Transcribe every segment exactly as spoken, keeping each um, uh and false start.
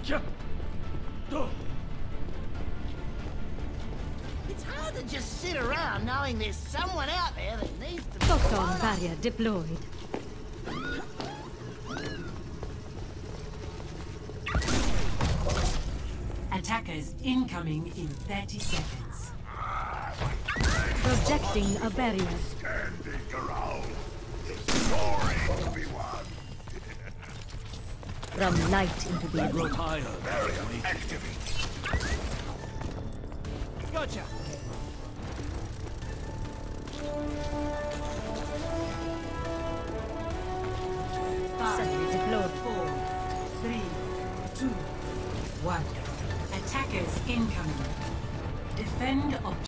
It's hard to just sit around knowing there's someone out there that needs to be Photon barrier deployed. Attackers incoming in thirty seconds. Projecting a barrier. Standing around. Glory to be won. From light into the abyss. Barrier activate. Gotcha. Suddenly deployed. Four, three, two, one. Attackers incoming. Defend objective.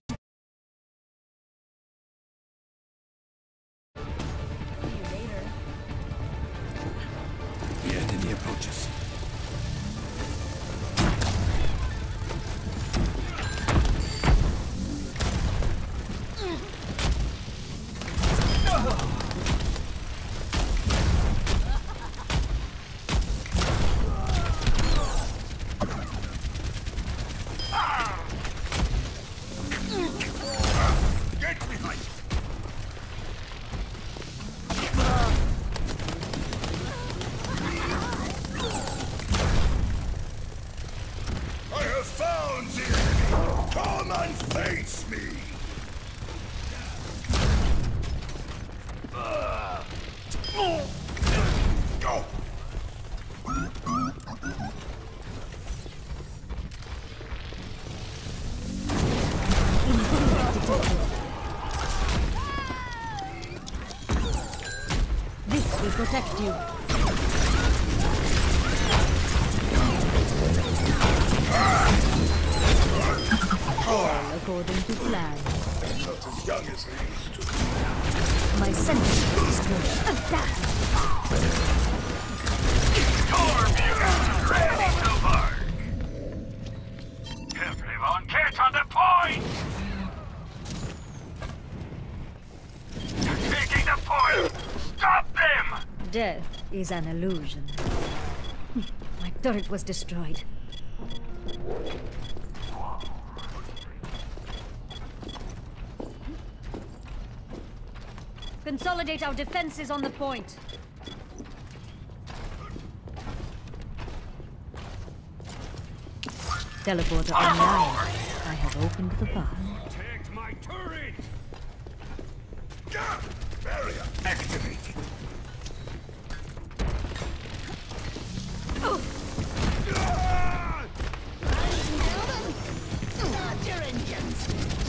The enemy approaches. Face me! Go! This will protect you. All according to plan. Not as young as they used to. My sentence is good. Adapt. Storm unit ready to work. Everyone get on the point! They're taking the point! Stop them! Death is an illusion. My turret was destroyed. Consolidate our defenses on the point. Teleporter online. I have opened the path. Take my turret! Barrier activate. Start your engines.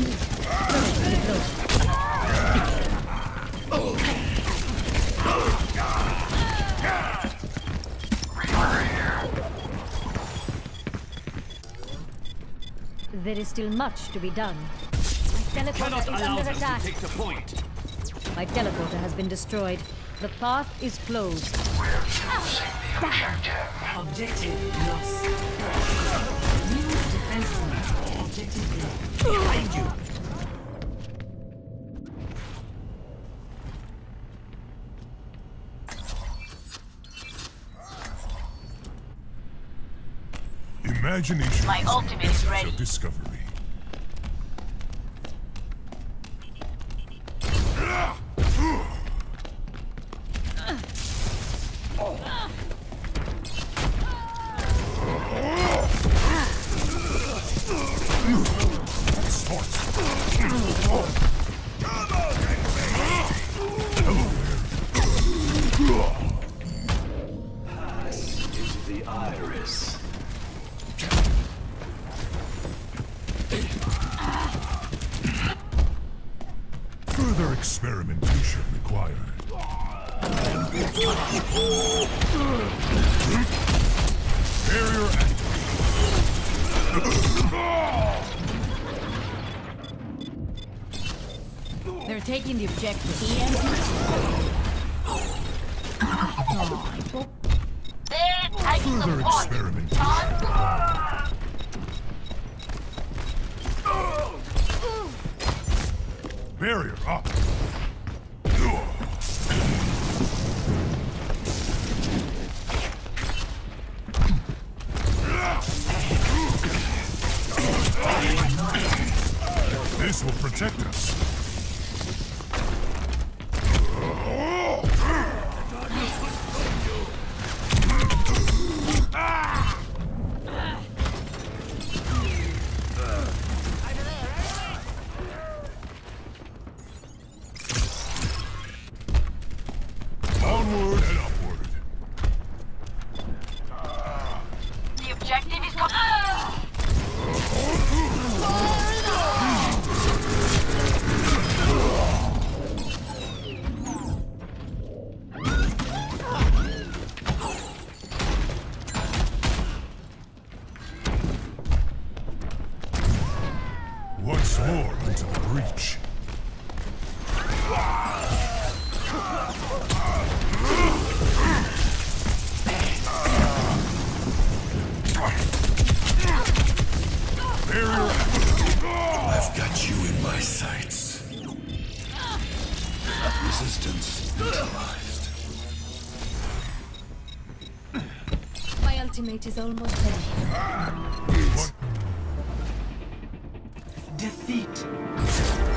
There is still much to be done. My teleporter is under attack. Take the point. My teleporter has been destroyed. The path is closed. Objective lost. New defense line. Objective lost. Behind you! Imagination My is ultimate the is essence ready. of discovery. The iris. Further experimentation required. Barrier activated. They're taking the objective. They're taking the Further point. experimentation. Barrier up. This will protect us. Onward and upward. The objective is complete. Once more into the breach. I've got you in my sights. Resistance neutralized. My ultimate is almost ready. Defeat.